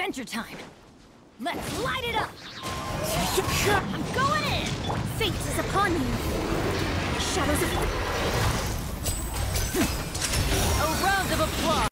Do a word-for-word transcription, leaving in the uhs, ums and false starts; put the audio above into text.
adventure time. Let's light it up! I'm going in! Fate is upon you! Shadows of... A round of applause!